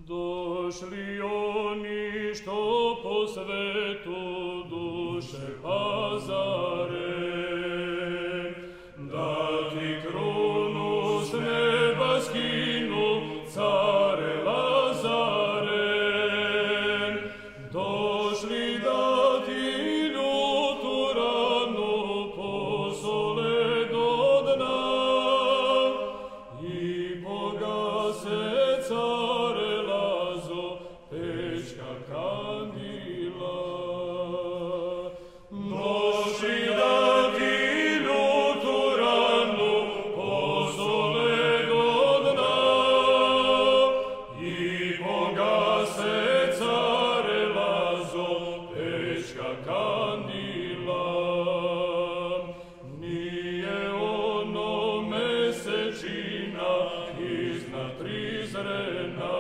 Došli oni što po svetu duše pazare, da ti krunu s neba skinu, care Lazare. Došli da ti ljutu ranu posole do dna i pogase care Lazo pečka kandila. Došli da ti ljutu ranu posole do dna i pogase care Lazo pečka kandila. Nije ono mesečina iznad Prizrena,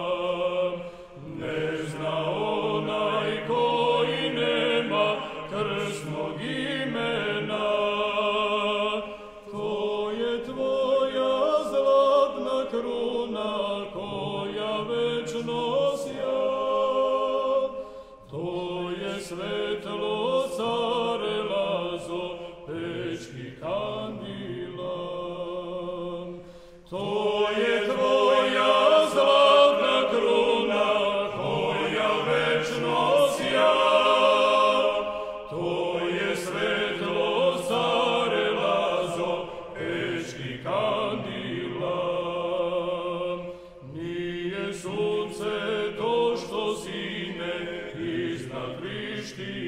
ne zna onaj koji nema krsnog imena. To je tvoja zlatna kruna koja večno sja, to je svetlo care Lazo pečki kandila. To je tvoja zlatna kruna koja večno sja, to je svetlo care Lazo pečki kandila. Nije sunce to što sine iznad Prištine,